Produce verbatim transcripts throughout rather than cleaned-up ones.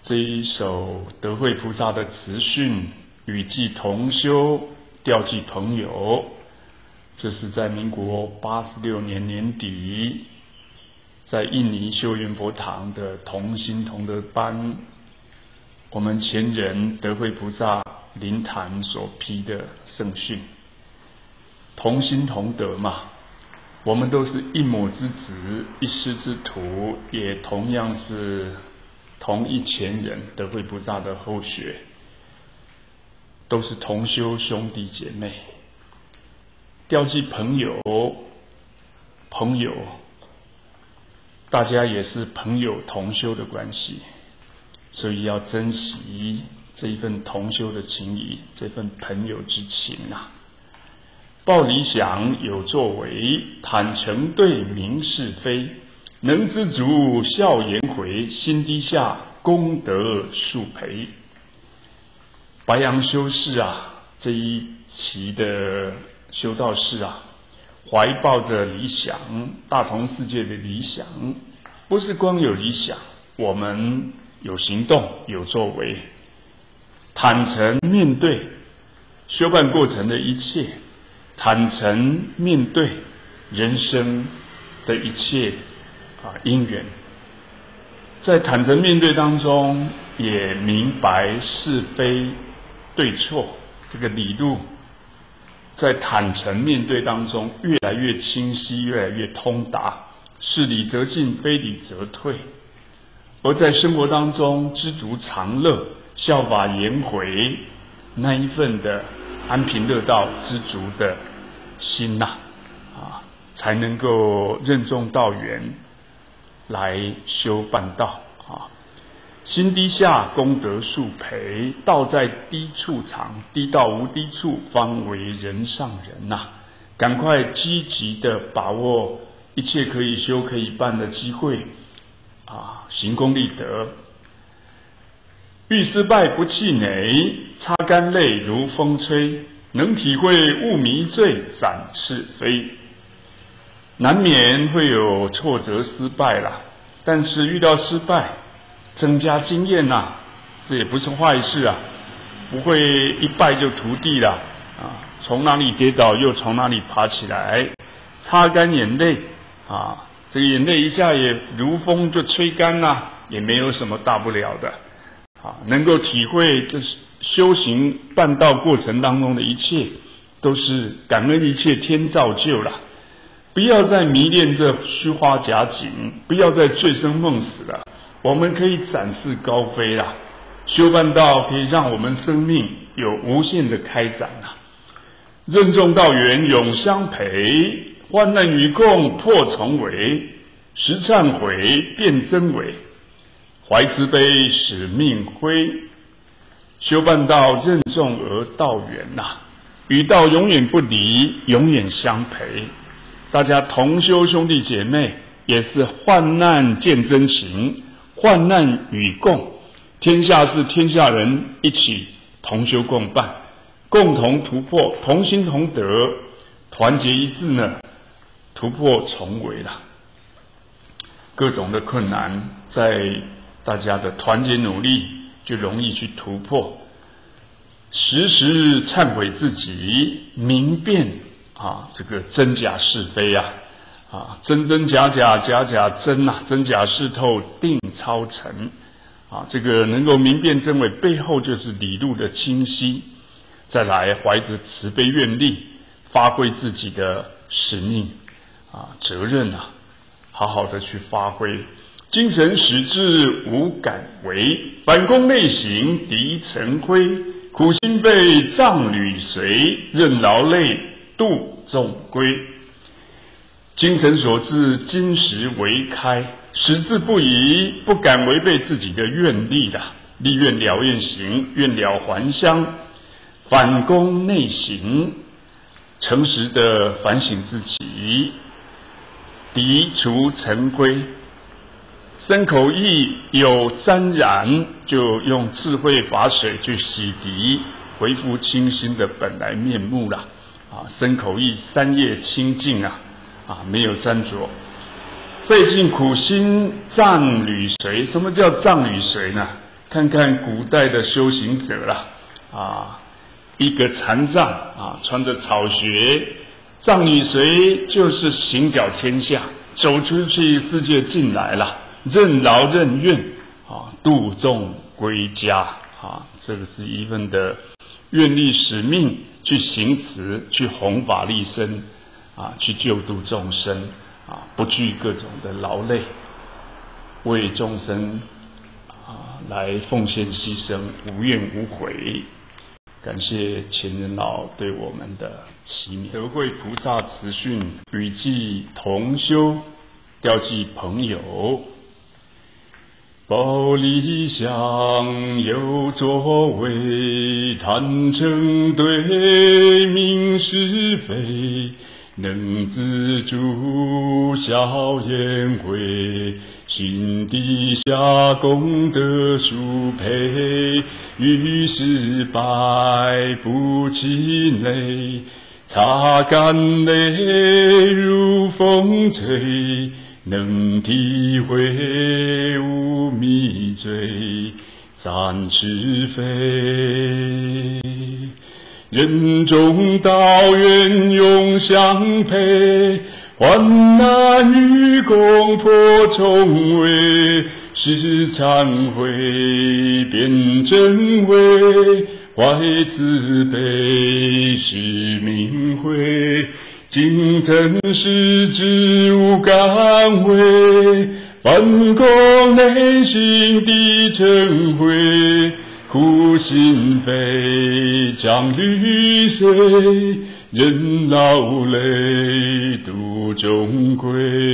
这一首德惠菩萨的词训，与记同修，调剂朋友，这是在民国八十六年年底，在印尼修缘佛堂的同心同德班，我们前人德惠菩萨灵坛所批的圣训。同心同德嘛，我们都是一母之子，一师之徒，也同样是同一前人德惠菩萨的后学，都是同修兄弟姐妹。调剂朋友，朋友，大家也是朋友同修的关系，所以要珍惜这一份同修的情谊，这份朋友之情啊。抱理想有作为，坦诚对明是非，能知足笑颜回，心低下功德速培。白杨修士啊，这一期的修道士啊，怀抱着理想，大同世界的理想，不是光有理想，我们有行动有作为，坦诚面对修办过程的一切，坦诚面对人生的一切啊因缘，在坦诚面对当中，也明白是非对错，这个理路在坦诚面对当中越来越清晰，越来越通达，是理则进，非理则退。而在生活当中知足常乐，效法颜回那一份的安贫乐道知足的心呐、啊，啊，才能够任重道远来修办道啊。心低下，功德速培，道在低处藏，低到无低处，方为人上人呐、啊！赶快积极的把握一切可以修可以办的机会啊，行功立德。遇失败不气馁，擦干泪如风吹，能体会悟迷醉，展翅飞。难免会有挫折失败啦，但是遇到失败增加经验呐、啊，这也不是坏事啊，不会一败就涂地了啊，从哪里跌倒又从哪里爬起来，擦干眼泪啊，这个眼泪一下也如风就吹干啦，也没有什么大不了的啊，能够体会这修行办道过程当中的一切，都是感恩一切天造就了，不要再迷恋这虚花假景，不要再醉生梦死了。我们可以展翅高飞啦，修办道可以让我们生命有无限的开展啦。任重道远永相陪，患难与共破重围，实忏悔变真伪，怀慈悲使命辉。修办道任重而道远呐、啊，与道永远不离，永远相陪。大家同修兄弟姐妹，也是患难见真情，患难与共，天下是天下人一起同修共办，共同突破，同心同德，团结一致呢，突破重围了。各种的困难，在大家的团结努力，就容易去突破。时时忏悔自己，明辨啊这个真假是非啊。啊，真真假假，假假真呐、啊，真假是透，定超尘啊，这个能够明辨真伪，背后就是理路的清晰。再来，怀着慈悲愿力，发挥自己的使命啊，责任啊，好好的去发挥。精神始至无敢为，反攻内省敌尘灰，苦心被障履随，任劳累度众归。精神所至，金石为开，矢志不移，不敢违背自己的愿力的，立愿了愿行，愿了还乡，反攻内省，诚实的反省自己，涤除尘灰。身口意有沾染，就用智慧法水去洗涤，恢复清新的本来面目了啊！身口意三业清净啊！啊，没有沾着，费尽苦心障履随。什么叫障履随呢？ 看看古代的修行者啦，啊，一个禅杖啊，穿着草靴，杖与随就是行脚天下，走出去世界进来了，任劳任怨啊，度众归家啊，这个是一份的愿力使命，去行持，去弘法利生啊，去救度众生啊，不惧各种的劳累，为众生啊来奉献牺牲，无怨无悔。感谢前人老对我们的启勉。德慧菩萨慈训，与记同修，调济朋友。报理想有作为，坦诚对明是非，能自助消颜回，心底下功德殊配，于是百不气馁，擦干泪如风吹，能体会无迷醉，暂是非。人中道缘永相配，患难与共破重围，是忏悔变真伪，怀慈悲是明慧，今曾是知无敢为，反攻内心的尘灰，苦心非将绿水，任劳累度众归。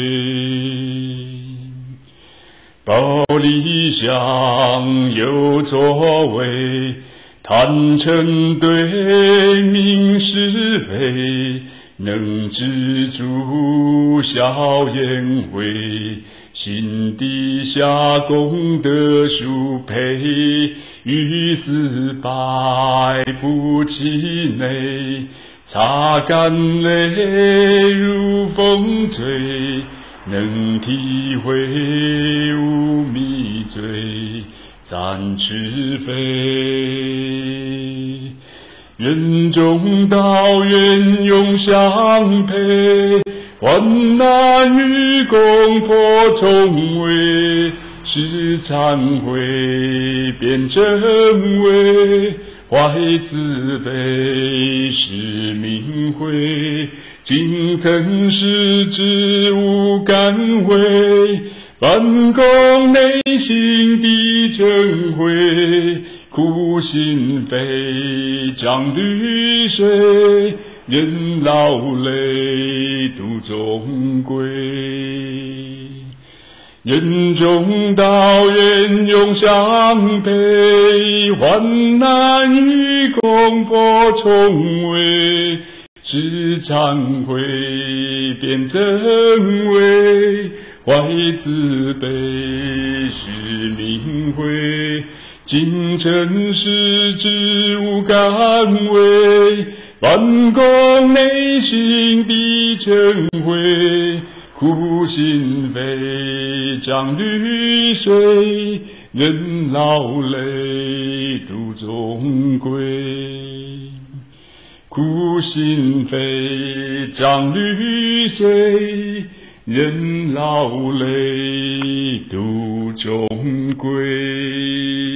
报理想有作为，坦诚对明是非，能知足消颜回，心底下功德殊配，于是百不气馁，擦干泪如风吹，能体会无迷醉，暂是非。人中道缘永相配，患难与共破重围，是忏悔变真伪，怀慈悲是明慧，今曾是知无敢为，反攻内心的尘灰，苦心非将绿水，任劳累度众归。人中道缘永相配，患难与共破重围，是忏悔变真伪，怀慈悲是明慧，今曾是知无敢为，反攻内心的尘灰，苦心非将绿水，任劳累度众归。苦心非将绿水，任劳累度众归。